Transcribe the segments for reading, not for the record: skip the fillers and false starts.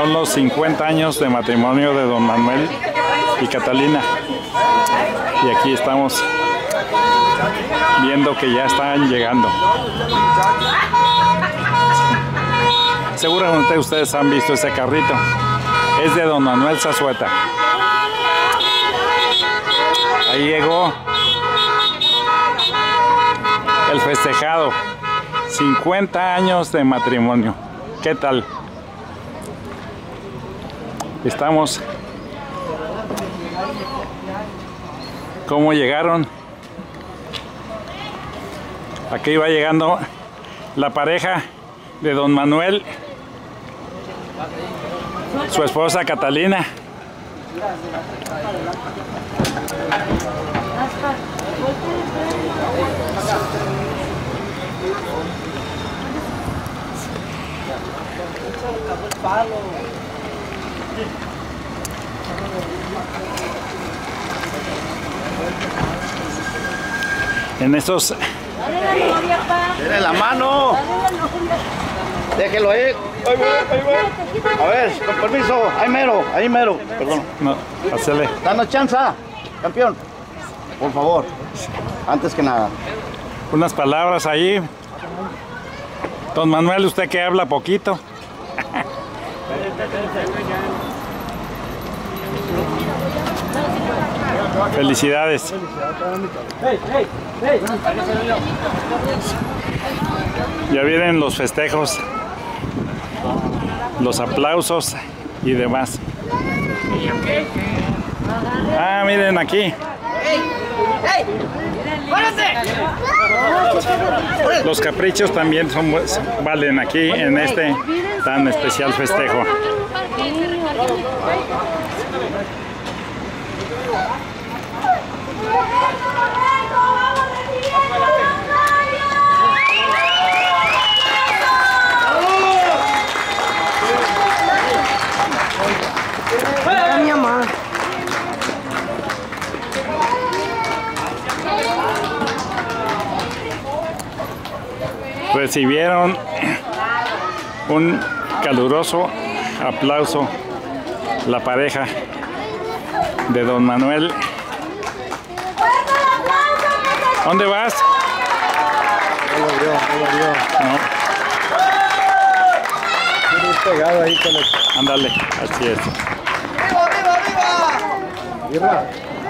Son los 50 años de matrimonio de don Manuel y Catalina. Y aquí estamos viendo que ya están llegando. Seguramente ustedes han visto ese carrito. Es de don Manuel Zazueta. Ahí llegó el festejado. 50 años de matrimonio. ¿Qué tal? Estamos. ¿Cómo llegaron? Aquí va llegando la pareja de don Manuel, su esposa Catalina. En estos... ¡Dale la mano! Déjelo ahí. Ahí voy. A ver, con permiso. Ahí mero. Perdón. No, hacele. Danos chance, campeón. Por favor. Antes que nada. Unas palabras ahí. Don Manuel, usted que habla poquito. Felicidades. Ya vienen los festejos, los aplausos y demás. Ah, miren aquí. Los caprichos también valen aquí en este tan especial festejo. Recibieron un caluroso aplauso la pareja de don Manuel. ¿Dónde vas? No lo vio. No. Pegado ahí con el... Ándale, así es. ¡Viva!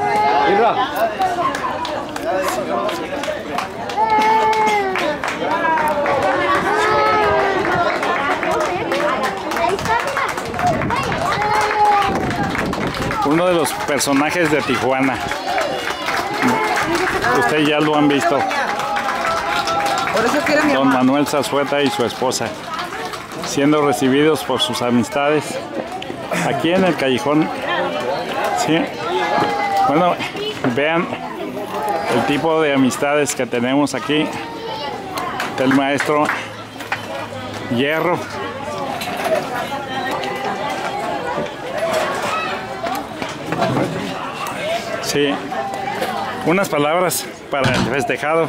Uno de los personajes de Tijuana. Ustedes ya lo han visto. Don Manuel Zazueta y su esposa siendo recibidos por sus amistades aquí en el callejón. Sí. Bueno, vean el tipo de amistades que tenemos aquí. El maestro Hierro. Sí. Unas palabras para el festejado.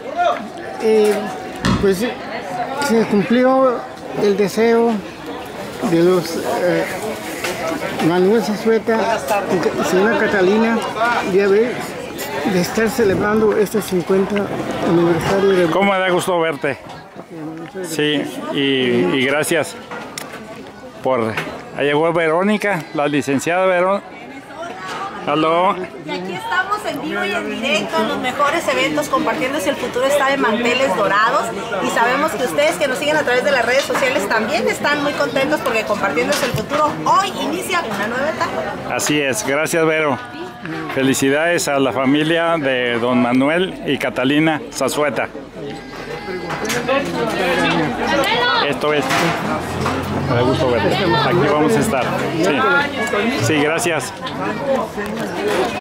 Pues se cumplió el deseo de los Manuel Zazueta y señora Catalina de estar celebrando este 50 aniversario de... ¿Cómo me da gusto verte? Sí, y gracias por... Ahí llegó Verónica, la licenciada Verónica. Aló. Y aquí estamos en vivo y en directo en los mejores eventos compartiendo si el futuro está de manteles dorados, y sabemos que ustedes que nos siguen a través de las redes sociales también están muy contentos porque compartiendo el futuro hoy inicia una nueva etapa. Así es, gracias Vero. Felicidades a la familia de don Manuel y Catalina Zazueta. Esto es. Me da gusto verte. Aquí vamos a estar. Sí, sí, gracias.